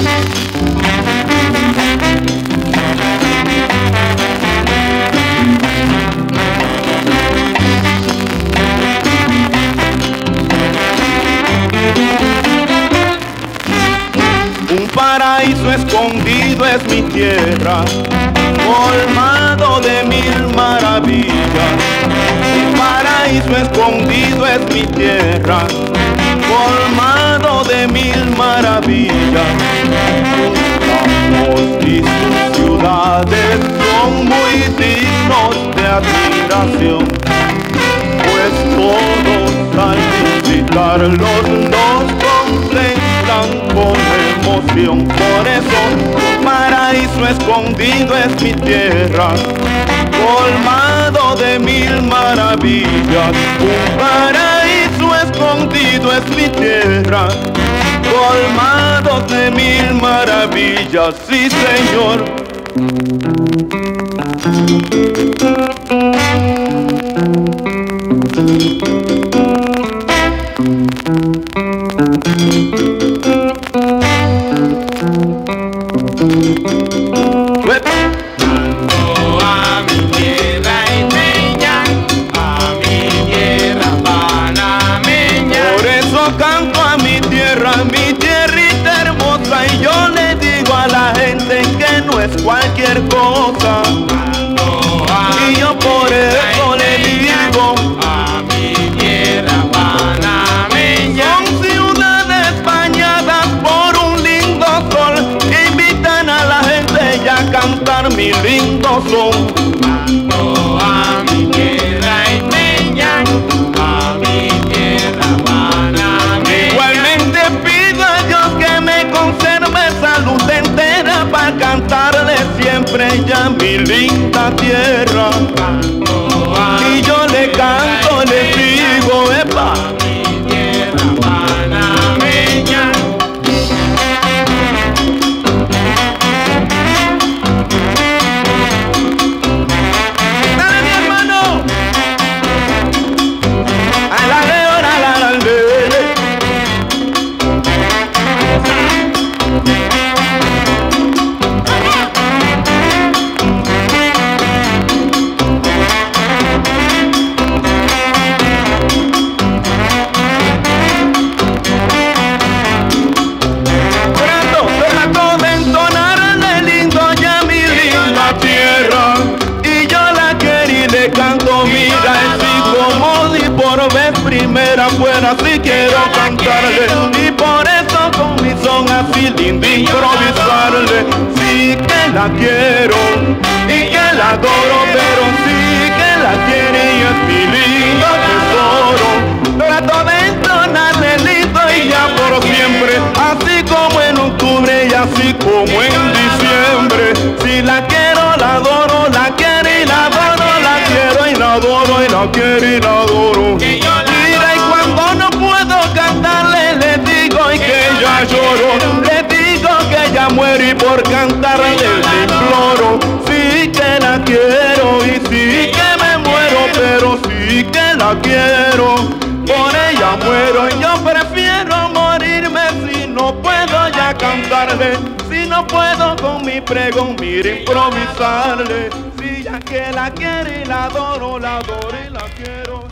Un paraíso escondido es mi tierra, colmado de mil maravillas. Un paraíso escondido es mi tierra, colmado de mil maravillas. Sus campos y sus ciudades son muy dignos de admiración, pues todos al visitarlos los contemplan con emoción. Por eso un paraíso escondido es mi tierra, colmado de mil maravillas. Un paraíso escondido es mi tierra, colmado de mil maravillas. Sí, señor. Mi tierrita hermosa, y yo le digo a la gente que no es cualquier cosa, y yo por eso le digo a mi tierra panameña. Son ciudades bañadas por un lindo sol que invitan a la gente ya a cantar mi lindo son. A mi tierra ismeña, a mi tierra panameña. Igualmente pido a Dios que me conserve salud entera para cantarle siempre ya mi linda tierra. Y yo le canto, le digo, epa, Mi tierra panameña. dale mi hermano, a la leona, la lele. Trato de entonarle lindo ya mi linda tierra, y yo la quiero y le canto, mira, así como di por vez primera fuera, así quiero cantarle, y por eso con mi son así lindo improvisarle. Sí que la quiero y que la adoro, pero sí que la quiero y es mi lindo tesoro. Trato de entonarle lindo y ya por siempre, así como en octubre y así como en diciembre. Si la quiero, la adoro, la quiero y la adoro, la quiero y la adoro y la quiero y la adoro. Mira, y cuando no puedo cantarle le digo y que ya lloro, le digo que ya muero y por cantarle le imploro. Sí que la quiero y sí que me muero, pero sí que la quiero, por ella muero. Y yo prefiero morirme si no puedo ya cantarle, si no puedo con mi pregón, mira, improvisarle. Si ya que la quiero y la adoro y la quiero.